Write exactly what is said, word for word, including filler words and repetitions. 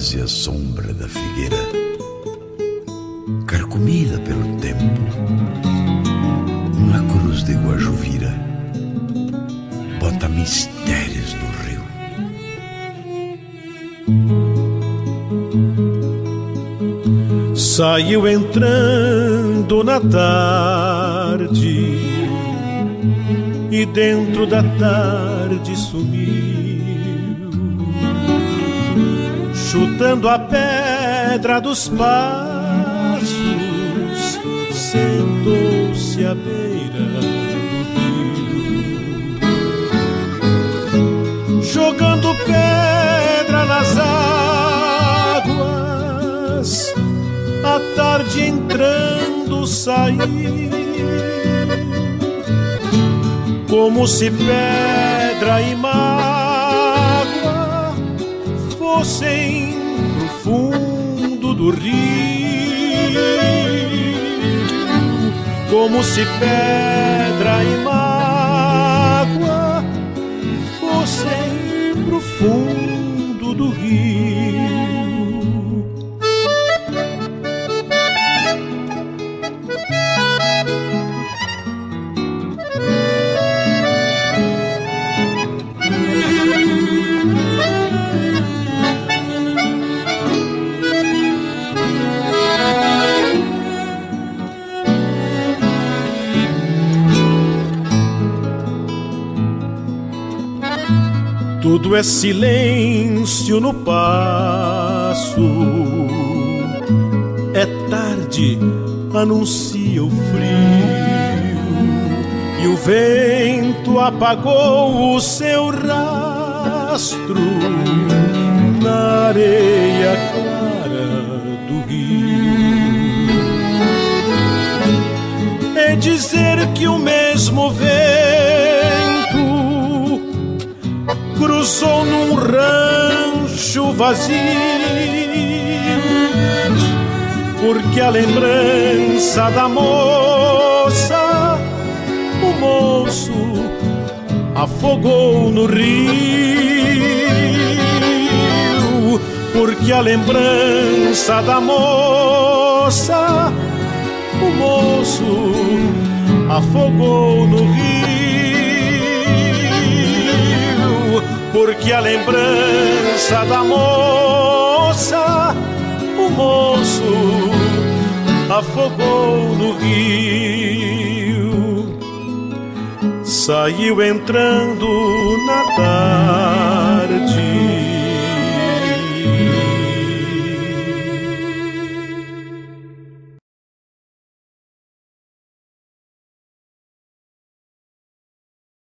luz e a sombra da figueira, carcomida pelo tempo, uma cruz de guajuvira bota mistérios no rio. Saiu entrando na tarde e dentro da tarde sumiu, chutando a pedra dos passos, sentou-se à beira do rio, jogando pedra nas águas. A tarde entrando saiu, como se pedra e mágoa fossem pro fundo do rio, como se pedra e mágoa fossem pro fundo do rio. Tudo é silêncio no passo, é tarde, anuncia o frio, e o vento apagou o seu rastro na areia clara do rio. É dizer que o mesmo vento cruzou num rancho vazio, porque a lembrança da moça o moço afogou no rio, porque a lembrança da moça o moço afogou no rio. Porque a lembrança da moça o moço afogou no rio. Saiu entrando na tarde